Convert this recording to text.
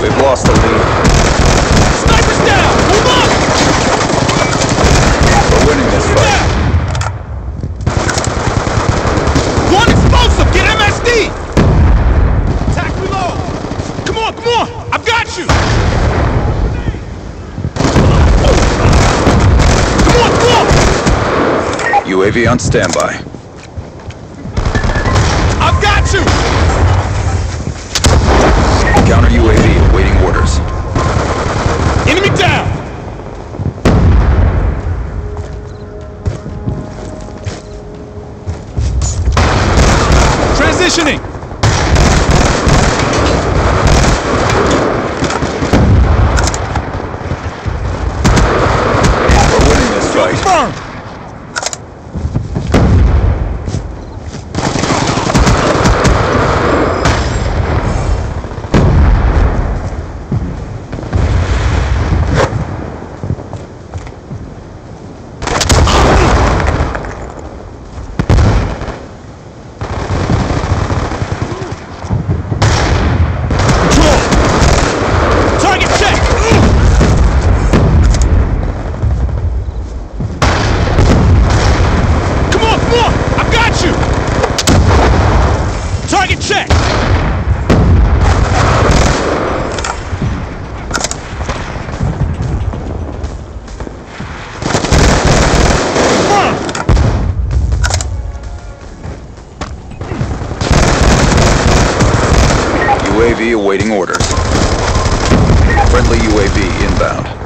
We've lost the lead. Sniper's down! Move up! We're winning this fight. One explosive! Get MSD! Attack reload! Come on, come on! I've got you! Come on, come on! UAV on standby. I've got you! Counter UAV awaiting orders. Enemy down! Transitioning! We're winning this fight. Confirmed! UAV awaiting orders. Friendly UAV inbound.